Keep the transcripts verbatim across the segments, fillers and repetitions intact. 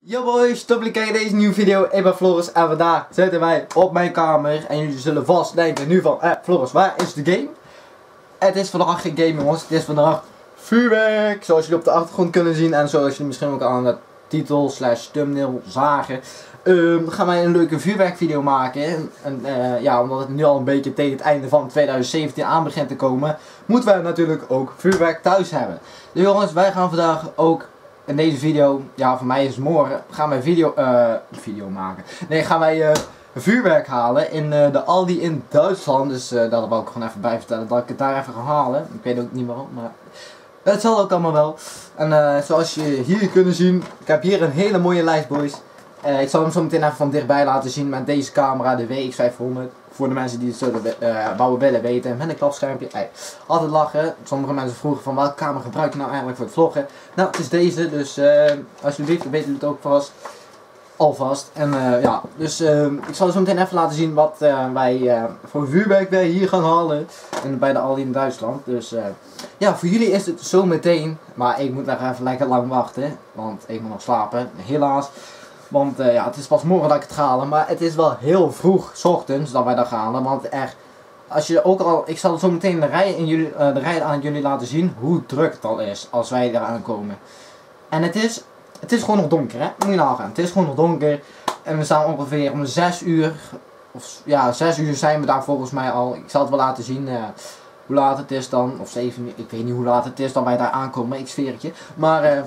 Yo boys, top jullie kijken deze nieuwe video. Ik ben Floris en vandaag zitten wij op mijn kamer. En jullie zullen vast denken nu van, eh Floris, waar is de game? Het is vandaag geen game jongens, het is vandaag vuurwerk. Zoals jullie op de achtergrond kunnen zien en zoals jullie misschien ook aan de titel slash thumbnail zagen. Um, gaan wij een leuke vuurwerkvideo maken. En, en uh, ja, omdat het nu al een beetje tegen het einde van twintig zeventien aan begint te komen, moeten wij natuurlijk ook vuurwerk thuis hebben. Dus jongens, wij gaan vandaag ook in deze video, ja voor mij is het morgen, gaan wij video, uh, video maken. Nee, gaan wij uh, vuurwerk halen in uh, de Aldi in Duitsland. Dus uh, dat wil ik gewoon even bij vertellen, dat ik het daar even ga halen. Ik weet ook niet waarom, maar het zal ook allemaal wel. En uh, zoals je hier kunnen zien, ik heb hier een hele mooie lijst boys. Uh, ik zal hem zo meteen even van dichtbij laten zien met deze camera, de W X vijfhonderd. Voor de mensen die het zullen uh, wouden willen weten. Met een klapschermpje. Hey, altijd lachen. Sommige mensen vroegen van welke camera gebruik je nou eigenlijk voor het vloggen. Nou, het is deze. Dus uh, alsjeblieft, weten jullie het ook vast. Alvast. En uh, ja, dus uh, ik zal zo meteen even laten zien wat uh, wij uh, voor vuurwerk wij hier gaan halen. En bij de Aldi in Duitsland. Dus uh, ja, voor jullie is het zo meteen. Maar ik moet nog even lekker lang wachten. Want ik moet nog slapen. Helaas. Want uh, ja, het is pas morgen dat ik het ga halen, maar het is wel heel vroeg, 's ochtends, dat wij dat gaan halen. Want echt, als je ook al, ik zal zo meteen de rij, in jullie, uh, de rij aan jullie laten zien hoe druk het al is als wij eraan komen. En het is, het is gewoon nog donker, hè? Moet je nagaan. Het is gewoon nog donker. En we staan ongeveer om zes uur, of ja, zes uur zijn we daar volgens mij al. Ik zal het wel laten zien uh, hoe laat het is dan, of zeven uur, ik weet niet hoe laat het is dat wij daar aankomen, ik zweer het je. Maar uh,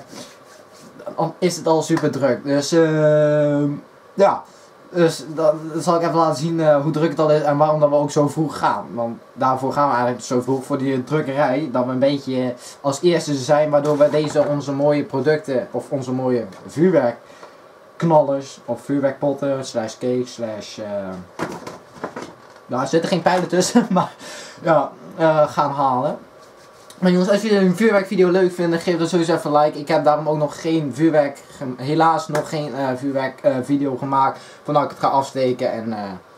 dan is het al super druk. Dus uh, ja, dus dan zal ik even laten zien uh, hoe druk het al is en waarom dat we ook zo vroeg gaan. Want daarvoor gaan we eigenlijk zo vroeg voor die drukkerij, dat we een beetje als eerste zijn, waardoor we deze onze mooie producten of onze mooie vuurwerkknallers of vuurwerkpotten slash cake slash uh, nou er zitten geen pijlen tussen, maar ja, uh, gaan halen. Maar jongens, als jullie een vuurwerkvideo leuk vinden, geef dan sowieso even een like. Ik heb daarom ook nog geen vuurwerk, helaas nog geen uh, vuurwerkvideo uh, gemaakt. Van dat ik het ga afsteken en, uh,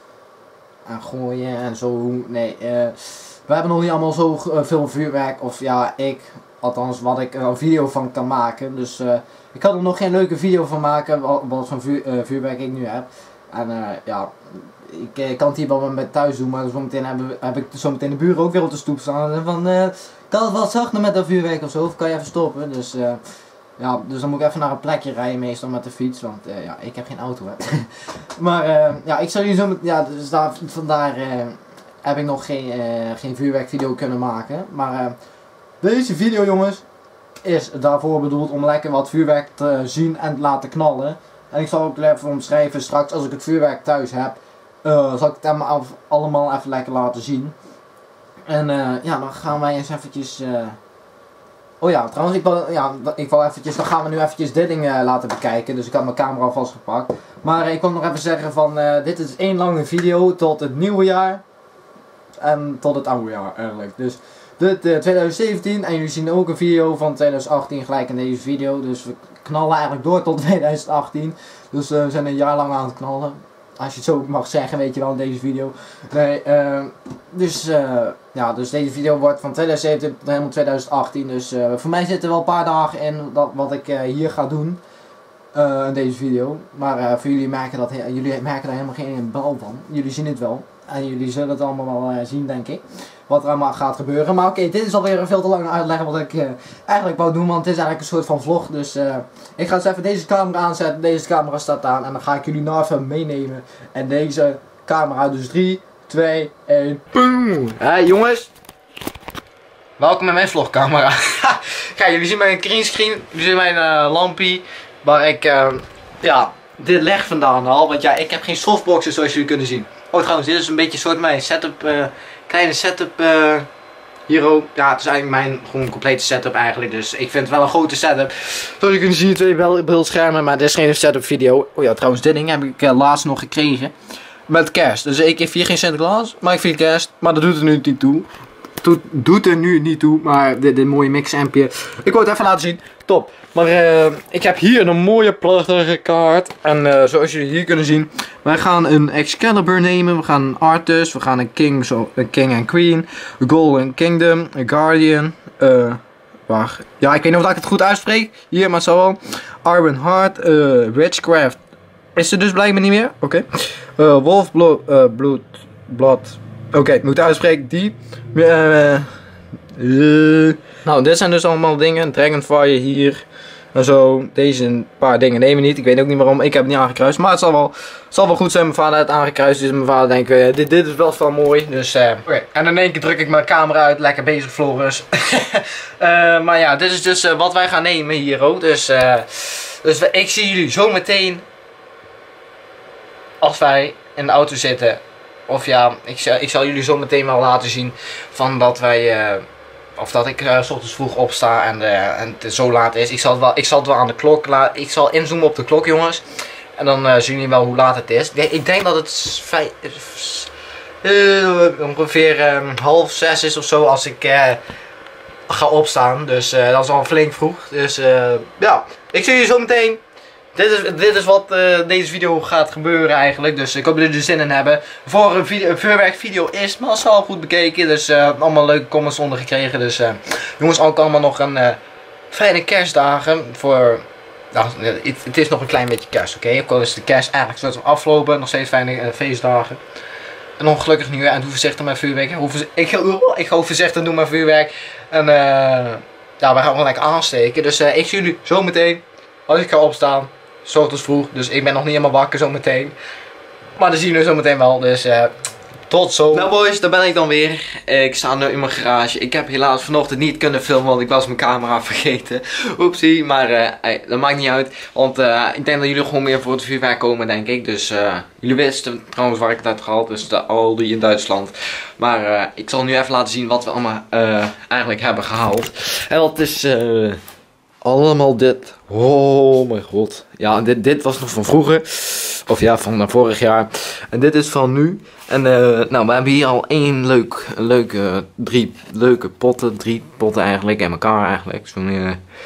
en gooien en zo. Nee, uh, we hebben nog niet allemaal zo uh, veel vuurwerk. Of ja, ik, althans wat ik er een video van kan maken. Dus uh, ik kan er nog geen leuke video van maken, wat, wat voor vuur, uh, vuurwerk ik nu heb. En uh, ja, ik, ik kan het hier wel met thuis doen, maar zometeen heb, heb ik zometeen de buren ook weer op de stoep staan. En van, uh, kan het wat zachter met dat vuurwerk of zo, of kan je even stoppen? Dus, uh, ja, dus dan moet ik even naar een plekje rijden, meestal met de fiets, want uh, ja, ik heb geen auto hè. Maar uh, ja, ik zal jullie zo met, ja, dus daar, vandaar uh, heb ik nog geen, uh, geen vuurwerkvideo kunnen maken. Maar uh, deze video jongens, is daarvoor bedoeld om lekker wat vuurwerk te zien en te laten knallen. En ik zal ook even omschrijven straks als ik het vuurwerk thuis heb. Uh, zal ik het allemaal, allemaal even lekker laten zien. En uh, ja, dan gaan wij eens eventjes... Uh... Oh ja, trouwens, ik wil, ja, ik wil eventjes, dan gaan we nu eventjes dit ding uh, laten bekijken. Dus ik had mijn camera alvast gepakt. Maar uh, ik wil nog even zeggen van, uh, dit is één lange video tot het nieuwe jaar. En tot het oude jaar eigenlijk. Dus dit uh, twintig zeventien en jullie zien ook een video van twintig achttien gelijk in deze video. Dus we knallen eigenlijk door tot twintig achttien. Dus uh, we zijn een jaar lang aan het knallen. Als je het zo mag zeggen, weet je wel, in deze video. Nee, uh, dus, uh, ja, dus deze video wordt van twintig zeventien tot helemaal twintig achttien. Dus uh, voor mij zitten wel een paar dagen in dat, wat ik uh, hier ga doen. Uh, in deze video. Maar uh, voor jullie merken, dat, jullie merken daar helemaal geen bal van. Jullie zien het wel. En jullie zullen het allemaal wel uh, zien, denk ik. Wat er allemaal gaat gebeuren. Maar oké, okay, dit is alweer een veel te lange uitleg wat ik uh, eigenlijk wou doen. Want het is eigenlijk een soort van vlog. Dus uh, ik ga eens even deze camera aanzetten. Deze camera staat aan. En dan ga ik jullie nou even meenemen. En deze camera dus drie, twee, één. Boom! Hey jongens. Welkom in mijn vlogcamera. Kijk, jullie zien mijn greenscreen. Jullie zien mijn uh, lampie. Waar ik, uh, ja, dit leg vandaan al. Want ja, ik heb geen softboxen zoals jullie kunnen zien. Oh trouwens, dit is een beetje een soort mijn setup, uh, kleine setup uh, hier ook. Ja, het is eigenlijk mijn gewoon complete setup eigenlijk. Dus ik vind het wel een grote setup. Zoals jullie kunnen zien, twee beeldschermen, maar dit is geen setup video. Oh ja, trouwens, dit ding heb ik uh, laatst nog gekregen. Met kerst. Dus ik heb hier geen Sinterklaas, maar ik vind kerst. Maar dat doet er nu niet toe. Doet, doet er nu niet toe, maar dit, dit mooie mix-ampje. Ik wil het even laten zien. Top. Maar uh, ik heb hier een mooie prachtige kaart. En uh, zoals jullie hier kunnen zien, wij gaan een Excalibur nemen. We gaan een Artus, we gaan een King, zo, een King and Queen, een Golden Kingdom, een Guardian, uh, waar. Ja, ik weet niet of ik het goed uitspreek. Hier, maar zo wel. Iron Heart, uh, Witchcraft. Is er dus blijkbaar niet meer. Oké. Okay. Uh, Wolf Blood, uh, Blood, Blood. Oké, okay, moet ik uitspreken. Die. Uh, uh. Nou, dit zijn dus allemaal dingen. Dragonfire hier. En zo. Deze een paar dingen nemen niet. Ik weet ook niet waarom. Ik heb het niet aangekruist. Maar het zal wel, het zal wel goed zijn. Mijn vader heeft het aangekruist. Dus mijn vader denkt, uh, dit, dit is wel veel mooi. Dus, uh, oké. Okay. En in één keer druk ik mijn camera uit. Lekker bezig, Floris. uh, maar ja, dit is dus uh, wat wij gaan nemen hier ook. Dus, uh, dus we, ik zie jullie zo meteen. Als wij in de auto zitten. Of ja, ik, ik zal jullie zo meteen wel laten zien. Van dat wij... Uh, Of dat ik uh, 's ochtends vroeg opsta en, uh, en het zo laat is. Ik zal het wel, ik zal het wel aan de klok laten. Ik zal inzoomen op de klok, jongens. En dan uh, zien jullie wel hoe laat het is. Ik denk dat het vijf, uh, ongeveer uh, half zes is of zo als ik uh, ga opstaan. Dus uh, dat is al flink vroeg. Dus uh, ja, ik zie jullie zo meteen. Dit is, dit is wat uh, deze video gaat gebeuren eigenlijk. Dus ik hoop dat jullie er zin in hebben. Voor een, video, een vuurwerkvideo is massaal goed bekeken. Dus uh, allemaal leuke comments onder gekregen. Dus uh, jongens, ook allemaal nog een uh, fijne kerstdagen. Voor, nou, het, het is nog een klein beetje kerst, oké? Okay? Ook al is de kerst eigenlijk soort van afgelopen. Nog steeds fijne uh, feestdagen. En nog gelukkig nieuwjaar. En doe voorzichtig met vuurwerk. Ik, ik, ik ga voorzichtig doen met vuurwerk. En uh, ja, we gaan gewoon lekker aansteken. Dus uh, ik zie jullie zo meteen. Als ik ga opstaan. 's ochtends vroeg, dus ik ben nog niet helemaal wakker zo meteen. Maar dat zien we zo meteen wel, dus uh, tot zo. Nou boys, daar ben ik dan weer. Ik sta nu in mijn garage. Ik heb helaas vanochtend niet kunnen filmen, want ik was mijn camera vergeten. Oepsie, maar uh, hey, dat maakt niet uit. Want uh, ik denk dat jullie gewoon meer voor het vuurwerk komen, denk ik. Dus uh, jullie wisten trouwens waar ik het uit gehaald, dus de Aldi in Duitsland. Maar uh, ik zal nu even laten zien wat we allemaal uh, eigenlijk hebben gehaald. En dat is... Uh, Allemaal dit. Oh mijn god. Ja, dit, dit was nog van vroeger. Of ja, van vorig jaar. En dit is van nu. En uh, nou, we hebben hier al één leuk, leuke, drie leuke potten. Drie potten eigenlijk. En elkaar eigenlijk. Zo'n, uh,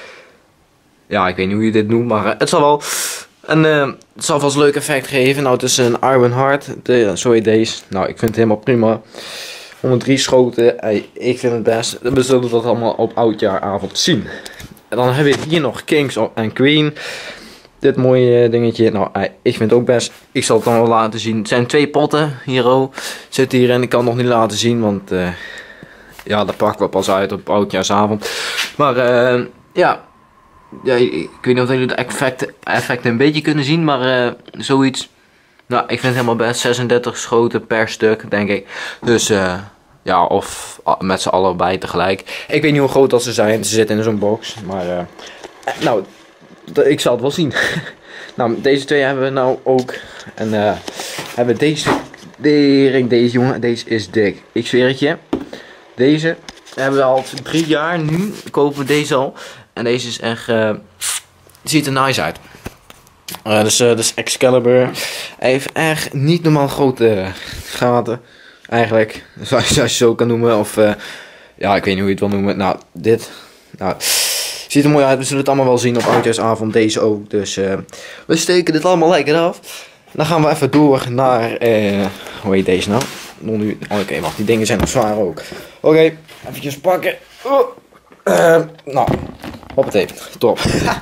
ja, ik weet niet hoe je dit noemt. Maar uh, het zal wel... En uh, het zal vast een leuk effect geven. Nou, het is een Iron Heart. De, zo heet deze. Nou, ik vind het helemaal prima. honderddrie schoten. Hey, ik vind het best. We zullen dat allemaal op oudjaaravond zien. En dan hebben we hier nog Kings en Queen. Dit mooie dingetje. Nou, ik vind het ook best. Ik zal het dan wel laten zien. Het zijn twee potten. Hier ook. Zit hierin. Ik kan het nog niet laten zien. Want uh, ja, dat pakken we pas uit op oudjaarsavond. Maar uh, ja. ja. Ik weet niet of jullie de effecten, effecten een beetje kunnen zien. Maar uh, zoiets. Nou, ik vind het helemaal best. zesendertig schoten per stuk, denk ik. Dus uh, ja, of met z'n allebei tegelijk. Ik weet niet hoe groot dat ze zijn. Ze zitten in zo'n box. Maar uh, nou, ik zal het wel zien. Nou, deze twee hebben we nou ook. En uh, hebben we deze. Dering, deze jongen. Deze is dik. Ik zweer het je. Deze hebben we al drie jaar. Nu kopen we deze al. En deze is echt. Uh, ziet er nice uit. Uh, dus, uh, dus Excalibur. Hij heeft echt niet normaal grote gaten. Eigenlijk. Zoals je zo kan noemen. Of uh, ja, ik weet niet hoe je het wil noemen. Nou, dit. Nou, ziet er mooi uit. We zullen het allemaal wel zien op oudjaarsavond. Deze ook. Dus uh, we steken dit allemaal lekker af. Dan gaan we even door naar. Uh, hoe heet deze nou? Oh, Oké, okay, wacht. Die dingen zijn nog zwaar ook. Oké, okay, eventjes pakken. Uh, uh, nou, hoppatee. Top.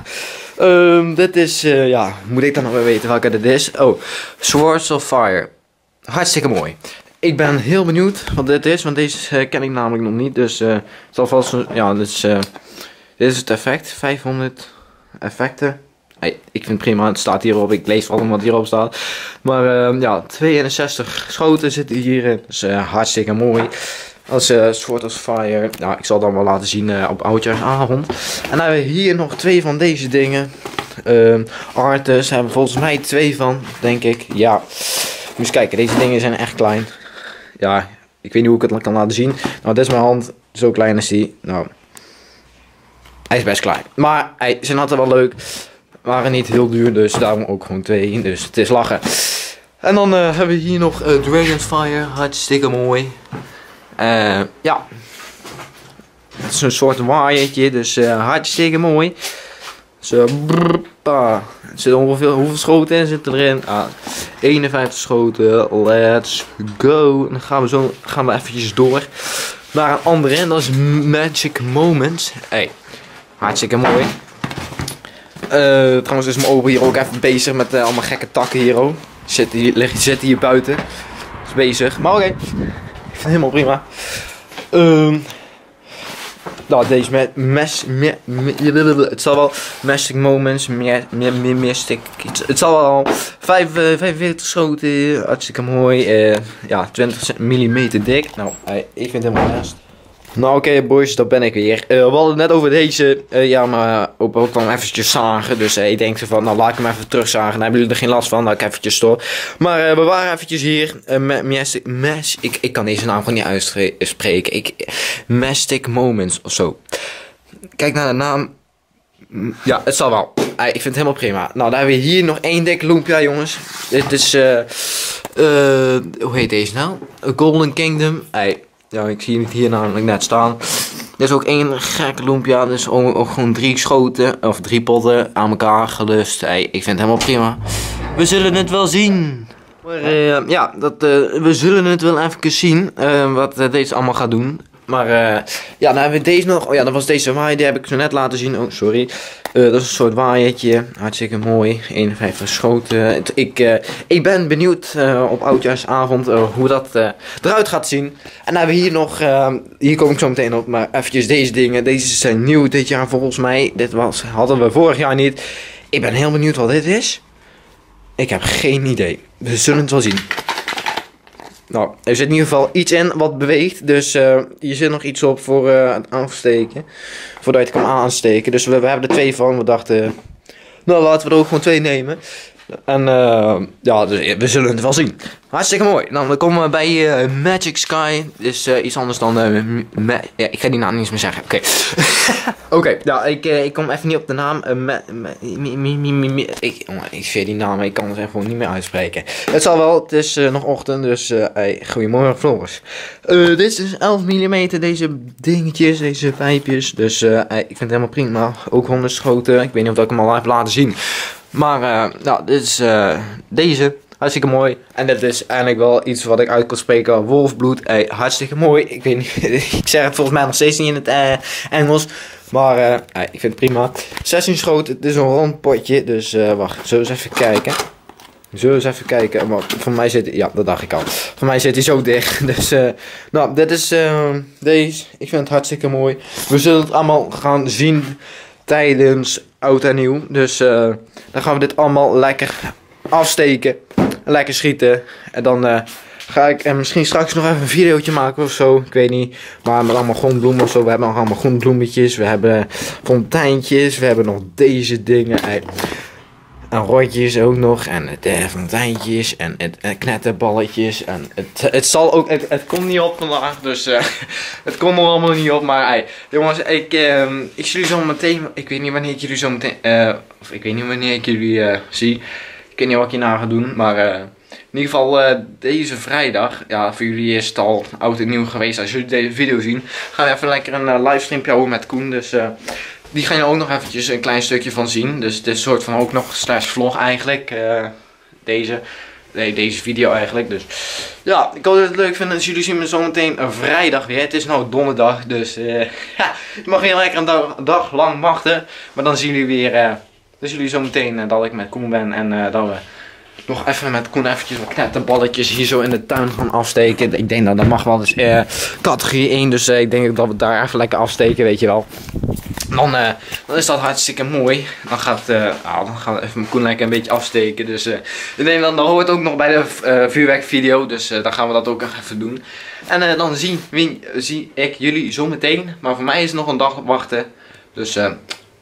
Um, dit is, uh, ja, moet ik dan nog weer weten welke dit is? Oh, Swords of Fire. Hartstikke mooi. Ik ben heel benieuwd wat dit is, want deze uh, ken ik namelijk nog niet. Dus uh, het zal vast, ja, dit is, uh, dit is het effect. vijfhonderd effecten. Hey, ik vind het prima, het staat hierop. Ik lees allemaal wat hierop staat. Maar uh, ja, tweeënzestig schoten zitten hierin. Dus uh, hartstikke mooi. Als uh, Sword of Fire. Nou, ik zal het dan wel laten zien uh, op oudjaarsavond. En dan hebben we hier nog twee van deze dingen. Uh, Artus hebben we volgens mij twee van, denk ik. Ja. Moet eens kijken, deze dingen zijn echt klein. Ja, ik weet niet hoe ik het kan laten zien. Nou, dit is mijn hand. Zo klein is die. Nou, hij is best klein. Maar hij, ze hadden wel leuk. Waren niet heel duur, dus daarom ook gewoon twee. Dus het is lachen. En dan uh, hebben we hier nog uh, Dragonfire. Hartstikke mooi. Uh, ja. Het is een soort waaiertje, dus uh, hartstikke mooi. Zo, brrr, ah. Er zit ongeveer, hoeveel schoten in zitten erin? Ah, eenenvijftig schoten, let's go. En dan gaan we zo gaan we eventjes door naar een andere en dat is Magic Moments. Hey, Hartstikke mooi. Uh, trouwens is mijn opa hier ook even bezig met uh, allemaal gekke takken hier. Oh. Zit hier, zit hier buiten. Is bezig. Maar oké. Okay. Ik vind het helemaal prima. Uh, nou, deze met mes, me, me, het zal wel Mystic Moments, me, me, me, Mystic, het, het zal wel vijfenveertig schoten, hartstikke mooi, uh, ja, twintig millimeter dik. Nou, uh, ik vind het helemaal best. Nou oké okay, boys, dat ben ik weer. Uh, we hadden het net over deze, uh, ja maar opa ook dan eventjes zagen. Dus uh, ik denk van, nou laat ik hem even terugzagen. Dan hebben jullie er geen last van, nou ik eventjes door. Maar uh, we waren eventjes hier, uh, Mystic, mes, ik, ik kan deze naam gewoon niet uitspreken. Ik, Mystic Moments of zo. Kijk naar de naam. Ja, het zal wel. Uh, ik vind het helemaal prima. Nou, dan hebben we hier nog één dik loempia jongens. Dit is, uh, uh, hoe heet deze nou? A Golden Kingdom. Uh, Ja, ik zie het hier namelijk net staan. Er is ook één gek loempia. Dus ook, ook gewoon drie schoten of drie potten aan elkaar gelust. Hey, ik vind het helemaal prima. We zullen het wel zien. Maar uh, ja, dat, uh, we zullen het wel even zien. Uh, wat uh, deze allemaal gaat doen. Maar uh, ja, dan hebben we deze nog. Oh ja, dat was deze waaier. Die heb ik zo net laten zien. Oh, sorry. Uh, dat is een soort waaiertje. Hartstikke mooi. eenenvijftig schoten. Ik, uh, ik ben benieuwd uh, op oudjaarsavond uh, hoe dat uh, eruit gaat zien. En dan hebben we hier nog. Uh, hier kom ik zo meteen op. Maar eventjes deze dingen. Deze zijn nieuw dit jaar volgens mij. Dit was, hadden we vorig jaar niet. Ik ben heel benieuwd wat dit is. Ik heb geen idee. We zullen het wel zien. Nou, er zit in ieder geval iets in wat beweegt. Dus uh, hier zit nog iets op voor uh, het aansteken. Voordat je het kan aansteken. Dus we, we hebben er twee van. We dachten, nou laten we er ook gewoon twee nemen. En uh, ja, dus we zullen het wel zien. Hartstikke mooi. Nou, dan komen we bij uh, Magic Sky. Dus uh, iets anders dan... Uh, ja, ik ga die naam niet eens meer zeggen. Oké. Oké, okay, nou, ik, uh, ik kom even niet op de naam. Uh, me, me, me, me, me, me, me. Ik, oh, ik zie die naam, ik kan het gewoon niet meer uitspreken. Het zal wel, het is uh, nog ochtend, dus uh, hey, goedemorgen Floris. Uh, dit is dus elf millimeter, deze dingetjes, deze pijpjes. Dus uh, hey, ik vind het helemaal prima. Ook honderd schoten. Ik weet niet of ik hem al heb laten zien. Maar, uh, nou, dit is uh, deze. Hartstikke mooi. En dit is eigenlijk wel iets wat ik uit kan spreken. Wolfbloed. Hey, hartstikke mooi. Ik weet niet, ik zeg het volgens mij nog steeds niet in het uh, Engels. Maar, uh, hey, ik vind het prima. zestien schoten. Het is een rond potje. Dus, uh, wacht. Zullen we eens even kijken. Zullen we eens even kijken. Maar voor mij zit hij, ja, dat dacht ik al. Voor mij zit hij zo dicht. Dus, uh, nou, dit is uh, deze. Ik vind het hartstikke mooi. We zullen het allemaal gaan zien tijdens oud en nieuw. Dus uh, dan gaan we dit allemaal lekker afsteken. Lekker schieten. En dan uh, ga ik en misschien straks nog even een videootje maken of zo. Ik weet niet. Maar met allemaal groenbloemen of zo. We hebben nog allemaal groenbloemetjes. We hebben fonteintjes. We hebben nog deze dingen. En rotjes ook nog. En het uh, fonteintjes. En het uh, knetterballetjes. En het, het zal ook. Het, het komt niet op vandaag. Dus uh, het komt er allemaal niet op. Maar hey, jongens, ik, uh, ik zie jullie zo meteen. Ik weet niet wanneer ik jullie zo meteen. Uh, of ik weet niet wanneer ik jullie uh, zie. Ik weet niet wat ik hierna ga doen. Maar uh, in ieder geval uh, deze vrijdag. Ja, voor jullie is het al oud en nieuw geweest. Als jullie deze video zien. Gaan we even lekker een uh, livestreampje houden met Koen. Dus. Uh, Die gaan je ook nog eventjes een klein stukje van zien. Dus het is een soort van ook nog slash vlog eigenlijk. Uh, deze, nee, deze video eigenlijk. Dus ja, ik hoop dat het leuk vinden. Dus jullie zien me zo meteen een vrijdag weer. Het is nou donderdag. Dus uh, ja, je mag weer lekker een dag, dag lang wachten. Maar dan zien jullie weer. Uh, dus jullie zo meteen uh, dat ik met Koen ben. En uh, dat we nog even met Koen eventjes wat knetterballetjes hier zo in de tuin gaan afsteken. Ik denk dat dat mag wel. Dus uh, categorie één. Dus uh, ik denk dat we daar even lekker afsteken. Weet je wel. Dan, uh, dan is dat hartstikke mooi. Dan gaat, uh, nou, dan gaan we even mijn Koen lekker een beetje afsteken. Dus uh, ik denk dan, dan hoort het ook nog bij de uh, vuurwerkvideo. Dus uh, dan gaan we dat ook nog even doen. En uh, dan zie, wie, zie ik jullie zo meteen. Maar voor mij is het nog een dag wachten. Dus uh,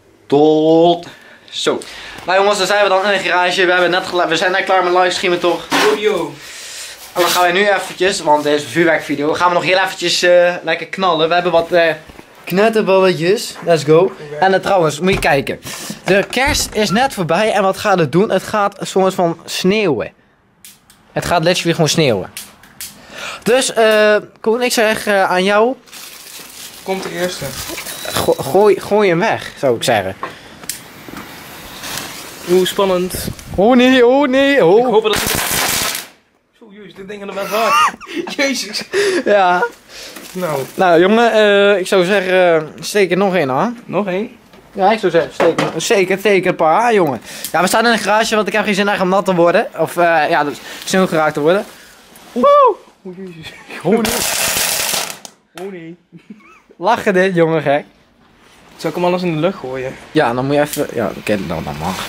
tot zo. Nou jongens, dan zijn we dan in de garage. We, hebben net we zijn net klaar met livestreamen toch? Yo yo. En dan gaan we nu eventjes, want deze vuurwerkvideo, gaan we nog heel eventjes uh, lekker knallen. We hebben wat... Uh, knetterballetjes, let's go. En uh, trouwens, moet je kijken. De kerst is net voorbij en wat gaat het doen? Het gaat een soort van sneeuwen. Het gaat letterlijk gewoon sneeuwen. Dus, uh, Koen, ik zeg uh, aan jou. Komt de eerste. Go gooi, gooi hem weg, zou ik zeggen. Oeh, spannend. Oh nee, oh nee, oh. Ik hoop dat het... Oeh, jezus, dit ding er best hard. Jezus. Ja. Nou. Nou jongen, uh, ik zou zeggen, uh, steek er nog één aan. Nog één? Ja, ik zou zeggen, zeker, zeker, zeker een paar aan, jongen. Ja, we staan in een garage, want ik heb geen zin om nat te worden. Of, uh, ja, dus sneeuw geraakt te worden. Woe! Oeh, jezus. Oh nee. Oh nee. Lachen dit, jongen, gek. Zal ik hem alles in de lucht gooien? Ja, dan moet je even, ja, oké, dan, dan mag.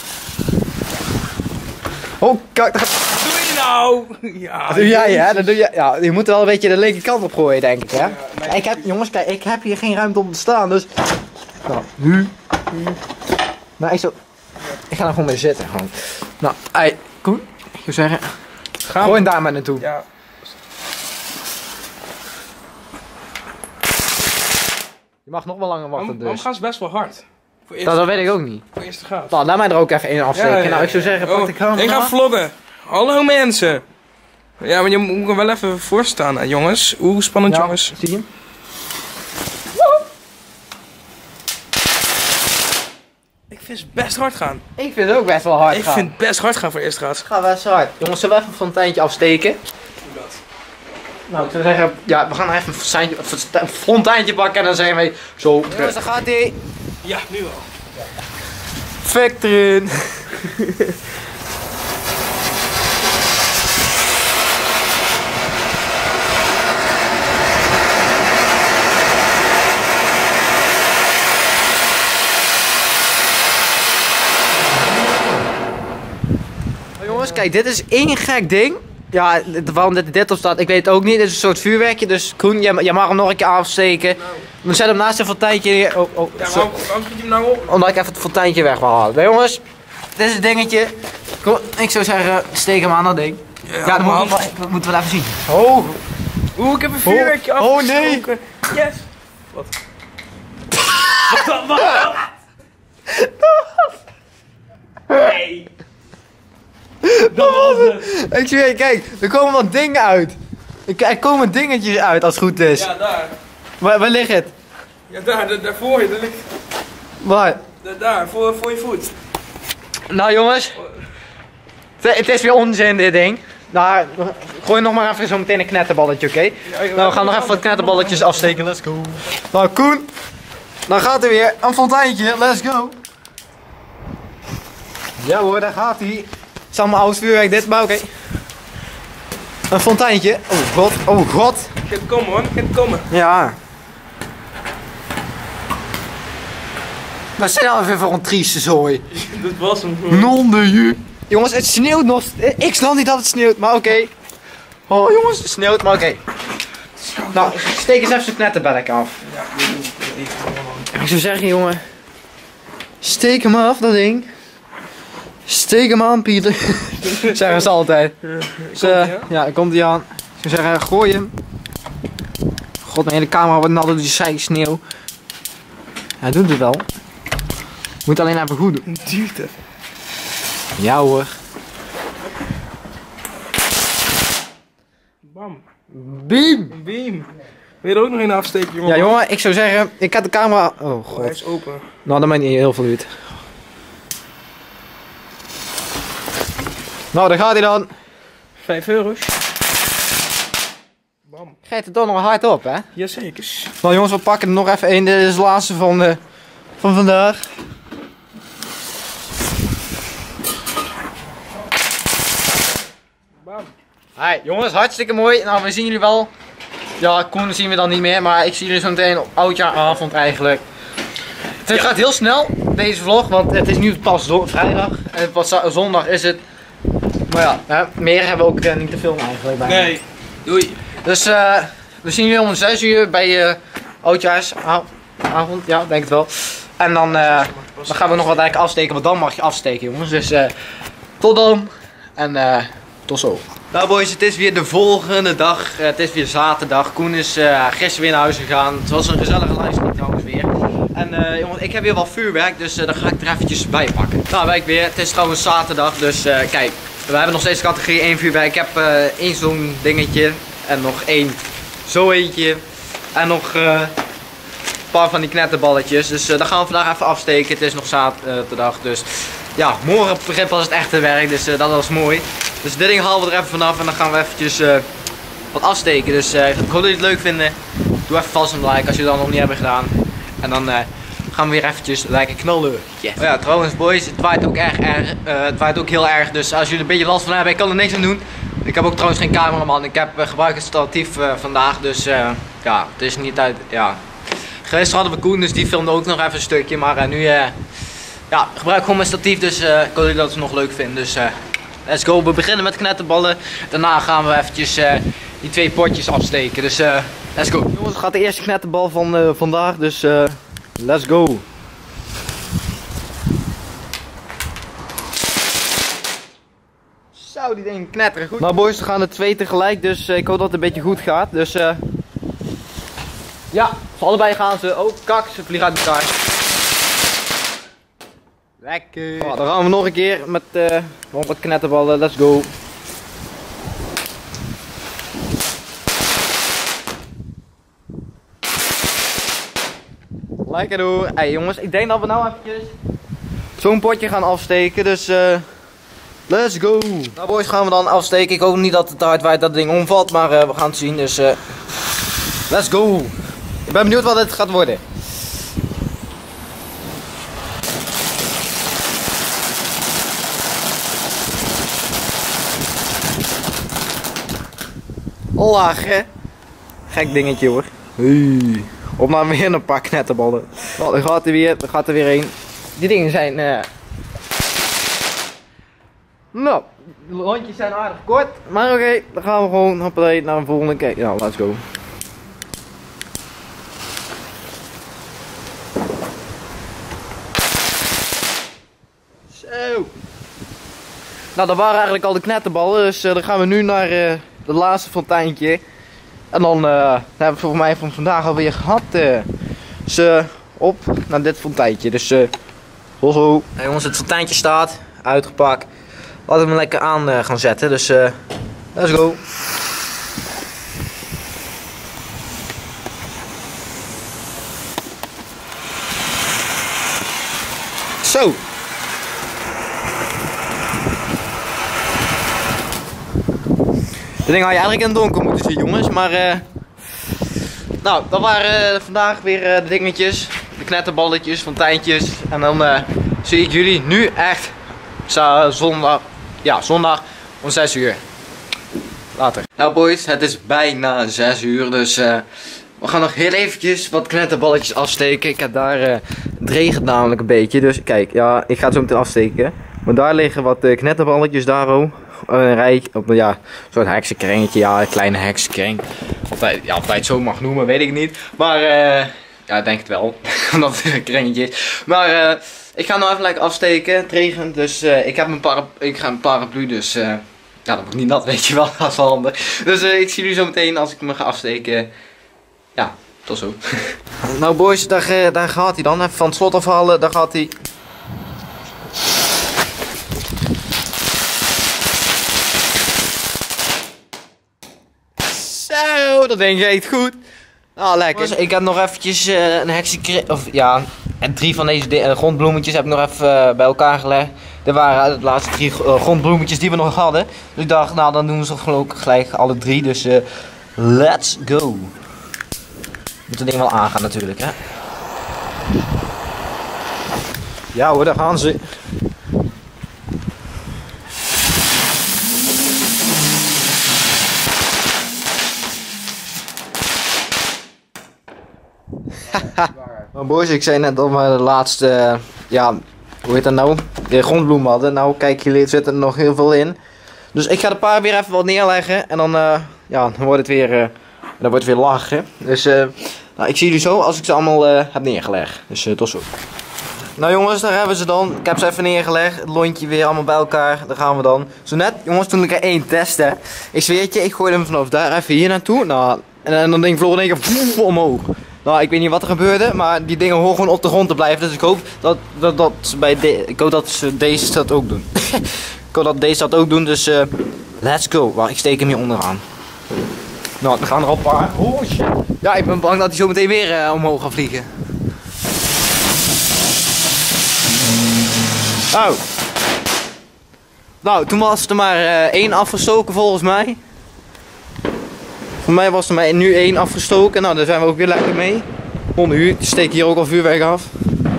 Oh, kijk, daar gaat... Wat doe je nou? Ja. Dat doe jij, hè? Dat doe jij. Ja, je moet wel een beetje de linkerkant op gooien, denk ik, hè? Ja, nee. Ik heb, jongens, kijk, ik heb hier geen ruimte om te staan, dus... Nou, nu. Nou, ik zo... Ik ga er gewoon mee zitten, gewoon. Nou, ei, Koen, ik zou zeggen... Gaan Gooi hem daar maar naartoe. Ja. Je mag nog wel langer wachten, Waarom, waarom dus. gaan ze best wel hard? Voor eerst, Dat, dat weet ik ook niet. voor eerste gaaf. Nou, laat mij er ook even één afsteken. Ja, ja, ja. Nou, ik zou zeggen, pak de camera. Ik ga vloggen. Hallo mensen. Ja, maar je moet er wel even voor staan, hè, jongens. Oeh, spannend, Ja, jongens. zie je hem? Ik vind het best hard gaan. Ik vind het ook best wel hard ik gaan. vind het best hard gaan voor eerste gaaf. Gaat best hard. Jongens, zullen we even een fonteintje afsteken? Hoe dat? Nou, ik zou zeggen, ja, we gaan even een fonteintje, een fonteintje pakken en dan zijn we zo. Jongens, daar gaat hij. Ja, nu wel. Fik erin. Jongens, kijk, dit is één gek ding. Ja, waarom dit, dit op staat, ik weet het ook niet. Dit is een soort vuurwerkje, dus Koen, jij, jij mag hem nog een keer afsteken. We zetten hem naast een fonteintje neer. Oh, oh, Ja, zo. waarom, waarom schiet je hem nou op? Omdat ik even het fonteintje weg wil halen. Maar jongens, dit is het dingetje. Kom, ik zou zeggen, steek hem aan dat ding. Ja, dat man. moet, dat, dat moeten we even zien. Oh, Oeh, ik heb een vuurwerkje Oh, oh, nee. afgestoken. Yes. Wat? Wat? Wat? Wat? Nee. Dat was het. ik zweer, kijk, er komen wat dingen uit. Er er komen dingetjes uit als het goed is. Ja, daar. Waar, waar ligt het? Ja, daar, daar, daar voor je. Daar ligt, Waar? daar, daar voor, voor je voet. Nou jongens, het, het is weer onzin dit ding. Nou, gooi nog maar even zo meteen een knetterballetje, oké? Ja, Nou, we gaan nog even wat knetterballetjes afsteken, let's go. Nou Koen, dan gaat er weer een fonteintje, let's go. Ja hoor, daar gaat hij. Het is allemaal oud vuurwerk dit, maar oké. Een fonteintje, oh god, oh god. Gaat komen hoor, gaat komen. Ja. Wat zijn nou weer voor een trieste zooi? Dat was hem gewoon. Non de ju. Jongens, het sneeuwt nog. Ik snap niet dat het sneeuwt, maar oké. Oh jongens, het sneeuwt, maar oké. Nou, steek eens even zo'n knetterbelletje af. Ja, even. Ik zou zeggen, jongen. Steek hem af, dat ding. Steek hem aan, Pieter. Zeggen ze altijd. Dus, uh, ja, dan komt hij aan. Ik zou zeggen, gooi hem. God, mijn hele camera wordt nat door die zij sneeuw. Hij doet het wel. Moet alleen even goed doen. Het duurt even. Ja hoor. Bam. Beam! Een beam. Wil je er ook nog een afsteken, jongen? Ja jongen, ik zou zeggen, ik had de camera... Oh Oh, hij god. is open. Nou, dat maakt niet heel veel uit. Nou, daar gaat hij dan. Vijf euro's. Bam. Geeft het toch nog hard op, hè? Jazeker. Nou jongens, we pakken er nog even één. Dit is de laatste van, de, van vandaag. Bam. Hi jongens, hartstikke mooi. Nou, we zien jullie wel. Ja, Koen zien we dan niet meer, maar ik zie jullie zo meteen op oudjaaravond eigenlijk. Het gaat heel snel, deze vlog, want het is nu pas zo- vrijdag. En pas za- zondag is het. Maar ja, hè, meer hebben we ook eh, niet te filmen eigenlijk bij. Nee. Doei. Dus eh, we zien jullie om zes uur bij uh, oudjaarsavond, ja, denk het wel. En dan, eh, dan gaan we nog wat eigenlijk afsteken, want dan mag je afsteken jongens. Dus eh, tot dan en eh, tot zo. Nou boys, het is weer de volgende dag. Uh, het is weer zaterdag. Koen is uh, gisteren weer naar huis gegaan. Het was een gezellige livestream trouwens weer. En uh, jongens, ik heb weer wat vuurwerk, dus uh, daar ga ik er eventjes bij pakken. Nou, ben ik weer. Het is trouwens zaterdag, dus uh, kijk. We hebben nog steeds categorie één vuurwerk. Ik heb uh, één zo'n dingetje. En nog één zo eentje. En nog uh, een paar van die knetterballetjes. Dus uh, dat gaan we vandaag even afsteken. Het is nog zaterdag, dus ja, morgen begint pas het echte werk. Dus uh, dat was mooi. Dus dit ding halen we er even vanaf en dan gaan we eventjes uh, wat afsteken. Dus uh, ik hoop dat jullie het leuk vinden. Doe even vast een like als jullie dat nog niet hebben gedaan. En dan uh, gaan we weer eventjes lekker knallen. Yeah. Oh ja, trouwens boys, het waait ook erg erg. Uh, het waait ook heel erg, dus als jullie een beetje last van hebben, ik kan er niks aan doen. Ik heb ook trouwens geen cameraman. Ik heb uh, gebruik het statief uh, vandaag, dus uh, ja, het is niet uit. Ja. Gisteren hadden we Koen, dus die filmde ook nog even een stukje, maar uh, nu uh, ja, gebruik gewoon mijn statief, dus uh, ik hoop dat ze het nog leuk vinden. Dus uh, let's go. We beginnen met knetterballen. Daarna gaan we eventjes uh, die twee potjes afsteken. Dus uh, let's go. Jongens, het gaat de eerste knetterbal van uh, vandaag, dus uh, let's go. Zo, die dingen knetteren goed. Nou boys, we gaan er twee tegelijk, dus uh, ik hoop dat het een beetje goed gaat. Dus uh, ja, voor allebei gaan ze. Oh, kak, ze vliegen uit elkaar. Lekker. Oh, dan gaan we nog een keer met uh, wat knetterballen. Let's go. Lekker hoor. Hey jongens, ik denk dat we nou eventjes zo'n potje gaan afsteken. Dus uh, let's go. Nou boys, gaan we dan afsteken. Ik hoop niet dat het te hard waait dat het ding omvalt. Maar uh, we gaan het zien. Dus uh, let's go. Ik ben benieuwd wat het gaat worden. Lachen. Gek dingetje hoor. Hey. Op naar weer een paar knetterballen. Nou, daar gaat er weer, daar gaat er weer een. Die dingen zijn. Uh... Nou, de lontjes zijn aardig kort. Maar oké, okay, dan gaan we gewoon hoppatee, naar een volgende. Kijk, nou, let's go. Zo. Nou, dat waren eigenlijk al de knetterballen. Dus uh, dan gaan we nu naar uh, de laatste fonteintje. En dan uh, hebben we volgens mij van vandaag alweer gehad. Uh, dus uh, op naar dit fonteintje. Dus uh, zo zo. Hey, jongens, het fonteintje staat. Uitgepakt. Laten we hem lekker aan uh, gaan zetten. Dus uh, let's go. Zo. Dit ding had je eigenlijk in het donker moeten zien, jongens. Maar uh, nou, dat waren uh, vandaag weer uh, de dingetjes. De knetterballetjes, fonteintjes. En dan uh, zie ik jullie nu echt uh, zondag. Ja, zondag om zes uur. Later. Nou boys, het is bijna zes uur. Dus uh, we gaan nog heel eventjes wat knetterballetjes afsteken. Ik heb daar, uh, het regent namelijk een beetje. Dus kijk, ja, ik ga het zo meteen afsteken. Maar daar liggen wat uh, knetterballetjes daar ook. Een rij, op ja, een soort heksenkringetje, ja, een kleine heksenkring. Of wij, ja, of wij het zo mag noemen, weet ik niet. Maar, uh, ja, ik denk het wel. Omdat het een kringetje is. Maar, uh, ik ga nou even lekker afsteken. Het regent, dus uh, ik heb een, para ik ga een paraplu, dus uh, ja, dat wordt niet nat, weet je wel. Dat is wel handig. Dus uh, ik zie jullie zo meteen als ik me ga afsteken. Ja, tot zo. Nou boys, daar, uh, daar gaat hij dan. Even van het slot afhalen, daar gaat hij. Zo, dat denk je echt goed. Ah, lekker. Dus ik heb nog eventjes uh, een heksenkring, of ja, en drie van deze uh, grondbloemetjes heb ik nog even uh, bij elkaar gelegd. Dit waren de laatste drie uh, grondbloemetjes die we nog hadden. Dus ik dacht, nou dan doen we ze geloof ik gelijk alle drie. Dus uh, let's go. Moet het ding wel aangaan natuurlijk, hè. Ja hoor, daar gaan ze. Maar boys, ik zei net dat we de laatste, uh, ja, hoe heet dat nou? De grondbloem hadden. Nou, kijk, jullie zitten er nog heel veel in. Dus ik ga de paar weer even wat neerleggen. En dan, uh, ja, dan wordt het weer, uh, dan wordt het weer lachen. Dus, uh, nou, ik zie jullie zo als ik ze allemaal uh, heb neergelegd. Dus, uh, tot zo. Nou jongens, daar hebben ze dan. Ik heb ze even neergelegd. Het lontje weer allemaal bij elkaar. Daar gaan we dan. Zo net, jongens, toen ik er één testte. Ik zweer het je, ik gooi hem vanaf daar even hier naartoe. Nou, en, en dan denk ik vloog in één keer omhoog. Nou, ik weet niet wat er gebeurde, maar die dingen horen gewoon op de grond te blijven. Dus ik hoop dat, dat, dat ze bij de, ik hoop dat ze deze dat ook doen. Ik hoop dat deze dat ook doen, dus uh, let's go. Wacht, ik steek hem hier onderaan. Nou, dan gaan er al een paar. Oh shit. Ja, ik ben bang dat hij zo meteen weer uh, omhoog gaat vliegen. Oh. Nou, toen was er maar uh, één afgestoken volgens mij. Voor mij was er maar nu één afgestoken. Nou, daar zijn we ook weer lekker mee. Onder uur. Ik steek hier ook al vuurwerk af.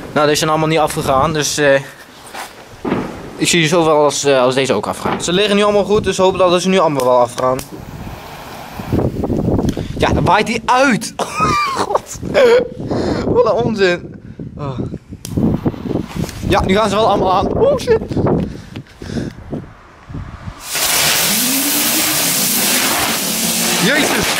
Nou, deze zijn allemaal niet afgegaan, dus uh, ik zie je zoveel als, uh, als deze ook afgaan. Ze liggen nu allemaal goed, dus hoop dat ze nu allemaal wel afgaan. Ja, dan waait hij uit! Oh, god! Wat een onzin! Oh. Ja, nu gaan ze wel allemaal aan. Oh shit! Jezus!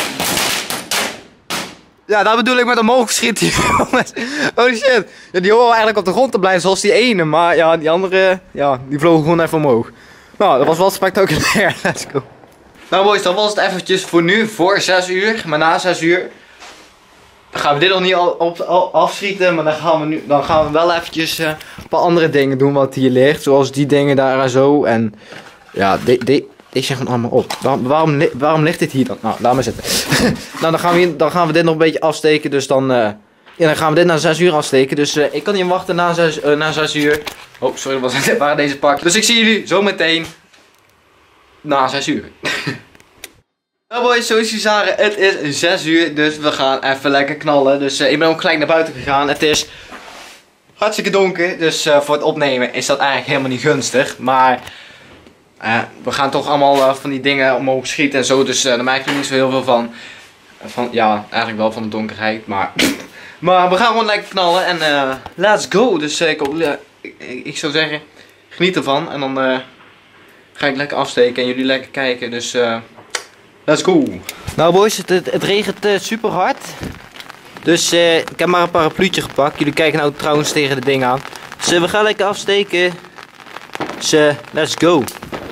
Ja, dat bedoel ik met omhoog schieten, jongens. Holy shit. Ja, die horen eigenlijk op de grond te blijven zoals die ene. Maar ja, die andere, ja, die vlogen gewoon even omhoog. Nou, dat was wel spectaculair. Let's go. Nou boys, dat was het eventjes voor nu. Voor zes uur. Maar na zes uur gaan we dit nog niet al, op, al afschieten. Maar dan gaan we, nu, dan gaan we wel eventjes uh, een paar andere dingen doen wat hier ligt. Zoals die dingen daar en zo. En ja, dit... De, Deze zijn gewoon allemaal op. Waarom, waarom, waarom ligt dit hier dan? Nou, laat maar zitten. Nou, dan gaan, we hier, dan gaan we dit nog een beetje afsteken. Dus dan, uh, ja, dan gaan we dit na zes uur afsteken. Dus uh, ik kan niet wachten na zes, uh, na zes uur. Oh, sorry, dat was, waren deze pak. Dus ik zie jullie zo meteen na zes uur. Nou boys, zoals jullie zagen, het is zes uur. Dus we gaan even lekker knallen. Dus uh, ik ben ook gelijk naar buiten gegaan. Het is hartstikke donker. Dus uh, voor het opnemen is dat eigenlijk helemaal niet gunstig. Maar... Uh, we gaan toch allemaal uh, van die dingen omhoog schieten en zo, dus uh, daar merk je niet zo heel veel van. van. Ja, eigenlijk wel van de donkerheid, maar... maar we gaan gewoon lekker knallen en uh, let's go. Dus uh, ik, uh, ik, ik zou zeggen, geniet ervan en dan uh, ga ik lekker afsteken en jullie lekker kijken, dus uh, let's go. Nou boys, het, het, het regent uh, super hard. Dus uh, ik heb maar een parapluutje gepakt. Jullie kijken nou trouwens tegen de ding aan. Dus uh, we gaan lekker afsteken. Dus uh, let's go.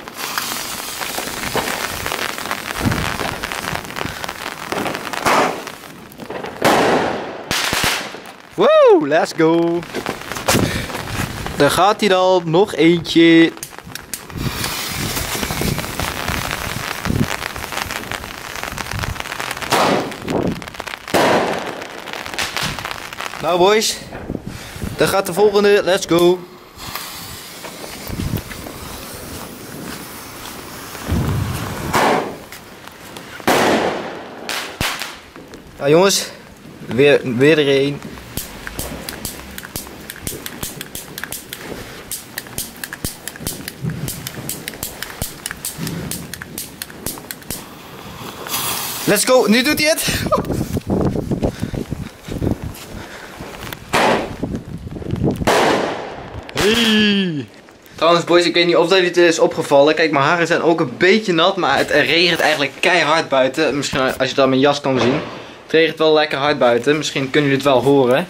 Woe, let's go. Daar gaat hij dan, nog eentje. Nou boys, daar gaat de volgende, let's go. Nou jongens, weer, weer er een. Let's go, nu doet hij het. Hey. Trouwens boys, ik weet niet of dat het is opgevallen. Kijk, mijn haren zijn ook een beetje nat, maar het regent eigenlijk keihard buiten. Misschien als je dat aan mijn jas kan zien. Het regent wel lekker hard buiten, misschien kunnen jullie het wel horen.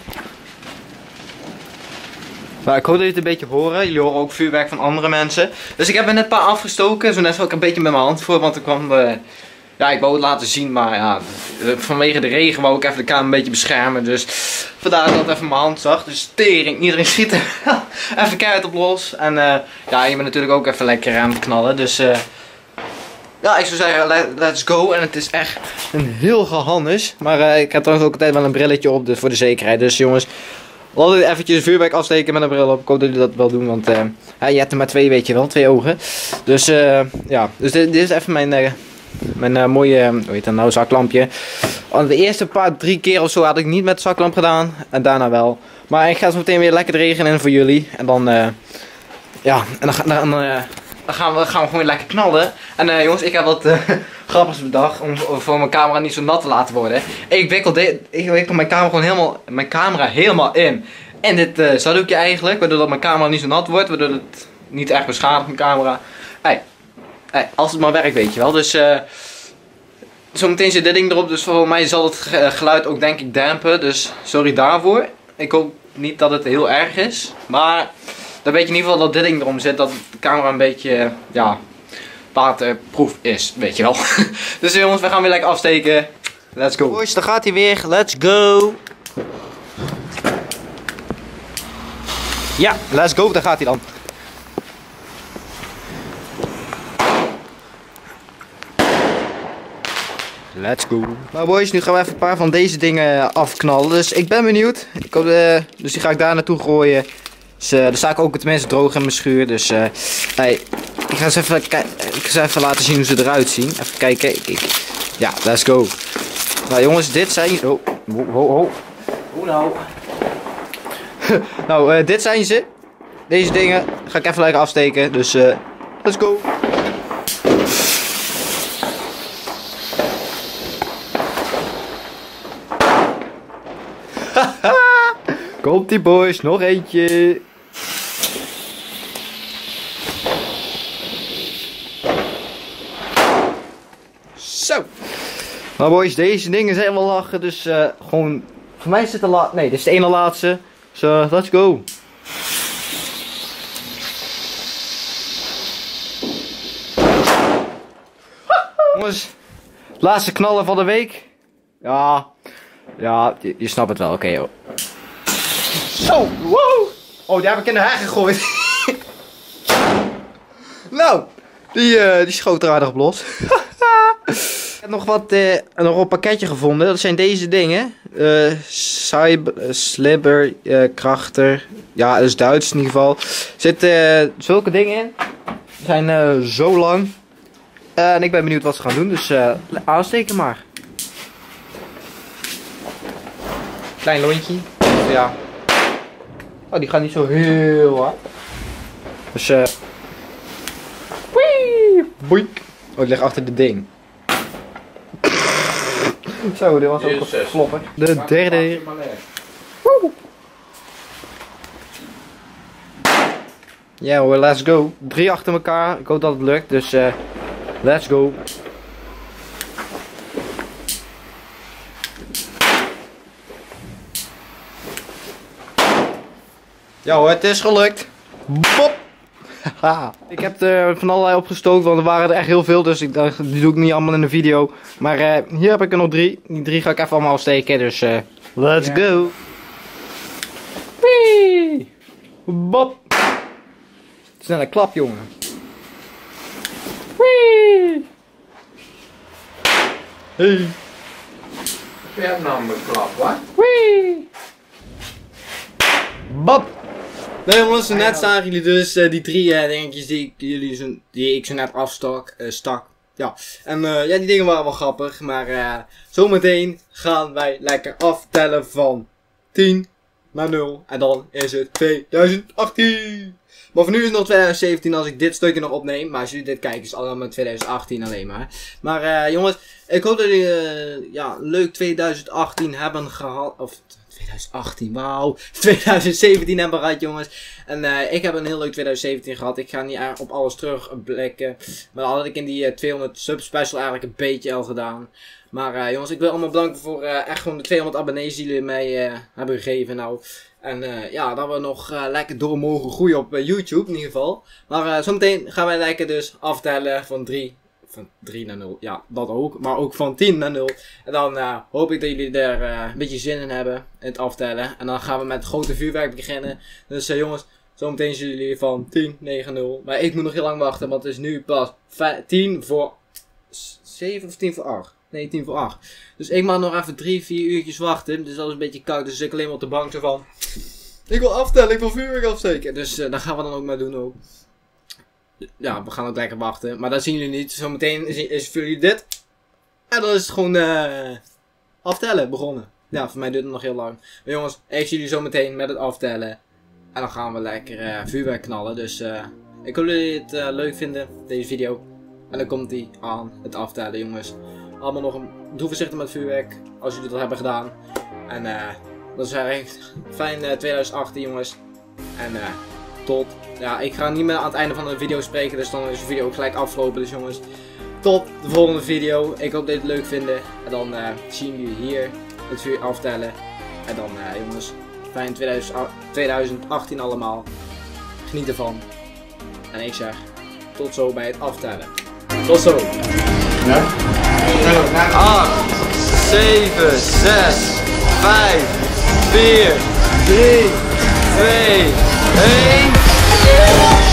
Maar ik hoop dat jullie het een beetje horen. Jullie horen ook vuurwerk van andere mensen. Dus ik heb er net een paar afgestoken. Zo net wel ik een beetje met mijn hand voor, want er kwam... Uh, Ja, ik wou het laten zien, maar ja, vanwege de regen wou ik even de kamer een beetje beschermen. Dus vandaar dat ik even mijn hand zag. Dus tering, iedereen schiet er even keihard op los. En uh, ja, je bent natuurlijk ook even lekker aan het knallen. Dus uh, ja, ik zou zeggen, let, let's go. En het is echt een heel gehannes. Maar uh, ik heb trouwens ook altijd wel een brilletje op dus voor de zekerheid. Dus jongens, altijd eventjes vuurwerk afsteken met een bril op. Ik hoop dat jullie dat wel doen, want uh, ja, je hebt er maar twee, weet je wel, twee ogen. Dus uh, ja, dus dit, dit is even mijn... Uh, Mijn uh, mooie, hoe heet dat nou, zaklampje. De eerste paar, drie keer of zo had ik niet met de zaklamp gedaan. En daarna wel. Maar ik ga zo meteen weer lekker de regen in voor jullie. En dan, uh, ja, en dan, dan, uh, dan gaan, we, gaan we gewoon lekker knallen. En uh, jongens, ik heb wat uh, grappigs bedacht om voor mijn camera niet zo nat te laten worden. Ik wikkel, de, ik wikkel mijn, camera gewoon helemaal, mijn camera helemaal in. En dit uh, zakdoekje eigenlijk, waardoor dat mijn camera niet zo nat wordt. Waardoor het niet echt beschadigt mijn camera. Hey. Hey, als het maar werkt, weet je wel. Dus uh, zometeen zit dit ding erop. Dus voor mij zal het geluid ook denk ik dempen. Dus sorry daarvoor. Ik hoop niet dat het heel erg is. Maar dan weet je in ieder geval dat dit ding erom zit. Dat de camera een beetje ja, waterproof is. Weet je wel. Dus jongens, we gaan weer lekker afsteken. Let's go. Boys, daar gaat hij weer. Let's go. Ja, let's go. Daar gaat hij dan. Let's go. Nou boys, nu gaan we even een paar van deze dingen afknallen. Dus ik ben benieuwd. Ik hoop, uh, dus die ga ik daar naartoe gooien. Dus uh, dan sta ik ook tenminste droog in mijn schuur. Dus uh, hey, ik ga eens even, ik ga eens even laten zien hoe ze eruit zien. Even kijken. Ik, ik. Ja, let's go. Nou jongens, dit zijn... Oh, ho, ho, ho. Hoe nou? Nou, uh, dit zijn ze. Deze dingen ga ik even lekker afsteken. Dus uh, let's go. Komt die boys, nog eentje. Zo. Nou boys, deze dingen zijn wel lachen, dus uh, gewoon... Voor mij is het de laatste... Nee, dit is de ene laatste. So, let's go. Jongens, laatste knallen van de week. Ja, ja, je, je snapt het wel, oké okay, joh. Zo, wow. Oh, die heb ik in de haar gegooid. Nou, die, uh, die schoot er aardig op los. Ik heb nog wat, uh, nog een pakketje gevonden. Dat zijn deze dingen. Uh, Cyber, uh, Slibber, uh, Krachter. Ja, dat is Duits in ieder geval. Er zitten uh, zulke dingen in. Die zijn uh, zo lang. Uh, en ik ben benieuwd wat ze gaan doen. Dus uh, aansteken maar. Klein lontje. Ja. Oh, die gaan niet zo heel hard. Dus eh. Uh... Wee! Boink. Oh, ik lig achter dit ding. Zo, dit was ook een flopper. De derde. Woe! Ja hoor, let's go. Drie achter elkaar. Ik hoop dat het lukt. Dus eh. Uh, let's go. Ja hoor, het is gelukt. Bop! Ik heb er van allerlei opgestoken, want er waren er echt heel veel, dus ik dacht, die doe ik niet allemaal in de video. Maar uh, hier heb ik er nog drie. Die drie ga ik even allemaal afsteken, dus uh, let's yeah. go. Wee! Bop! Snelle klap, jongen. Wee! Hey! Je hebt namelijk klap, wat? Wee! Bop! Nee jongens, net zagen jullie dus uh, die drie uh, dingetjes die ik, jullie zo, die ik zo net afstak. Uh, stak. Ja. En uh, ja, die dingen waren wel grappig. Maar uh, zometeen gaan wij lekker aftellen van tien naar nul. En dan is het twintig achttien. Maar voor nu is het nog twintig zeventien als ik dit stukje nog opneem. Maar als jullie dit kijken is het allemaal twintig achttien alleen maar. Maar uh, jongens, ik hoop dat jullie uh, ja, leuk twintig achttien hebben gehad. Of twintig achttien, wauw. twintig zeventien hebben gehad jongens. En uh, ik heb een heel leuk twintig zeventien gehad. Ik ga niet op alles terugblikken. Maar dat had ik in die uh, tweehonderd sub special eigenlijk een beetje al gedaan. Maar uh, jongens, ik wil allemaal bedanken voor uh, echt gewoon de tweehonderd abonnees die jullie mij uh, hebben gegeven nou. En uh, ja, dat we nog uh, lekker door mogen groeien op uh, YouTube in ieder geval. Maar uh, zometeen gaan wij lekker dus aftellen van drie. Van drie naar nul, ja, dat ook. Maar ook van tien naar nul. En dan uh, hoop ik dat jullie er uh, een beetje zin in hebben. In het aftellen. En dan gaan we met het grote vuurwerk beginnen. Dus uh, jongens, zometeen zien jullie van tien, negen, nul. Maar ik moet nog heel lang wachten. Want het is nu pas tien voor zeven of tien voor acht. Nee, tien voor acht. Dus ik mag nog even drie, vier uurtjes wachten. Dus dat is een beetje koud. Dus ik alleen maar op de bank zo van. Ik wil aftellen, ik wil vuurwerk afsteken. Dus uh, dat gaan we dan ook maar doen ook. Ja, we gaan ook lekker wachten. Maar dat zien jullie niet. Zometeen is, is voor jullie dit. En dan is het gewoon uh, aftellen begonnen. Ja, voor mij duurt het nog heel lang. Maar jongens, ik zie jullie zometeen met het aftellen. En dan gaan we lekker uh, vuurwerk knallen. Dus uh, ik hoop dat jullie het uh, leuk vinden, deze video. En dan komt die aan, het aftellen jongens. Allemaal nog een... Doe voorzichtig met vuurwerk. Als jullie dat hebben gedaan. En uh, dat is echt fijn uh, twintig achttien jongens. En uh, tot... Ja, ik ga niet meer aan het einde van de video spreken, dus dan is de video ook gelijk afgelopen. Dus jongens, tot de volgende video. Ik hoop dat jullie het leuk vinden. En dan uh, zien jullie hier het vuur aftellen. En dan uh, jongens, fijn twintig achttien allemaal. Geniet ervan. En ik zeg, tot zo bij het aftellen. Tot zo. Ja? acht, zeven, zes, vijf, vier, drie, twee, één.